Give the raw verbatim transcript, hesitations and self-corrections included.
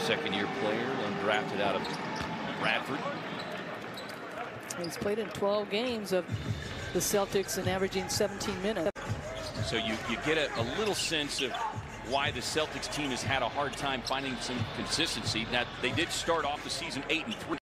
second-year player, undrafted out of Bradford. He's played in twelve games of the Celtics and averaging seventeen minutes. So you, you get a, a little sense of why the Celtics team has had a hard time finding some consistency. Now, they did start off the season eight and three.